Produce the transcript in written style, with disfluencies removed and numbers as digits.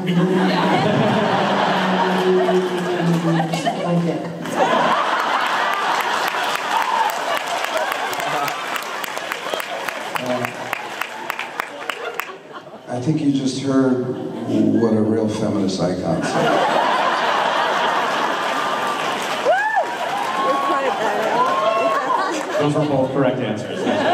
I think you just heard what a real feminist icon said. Those were both correct answers.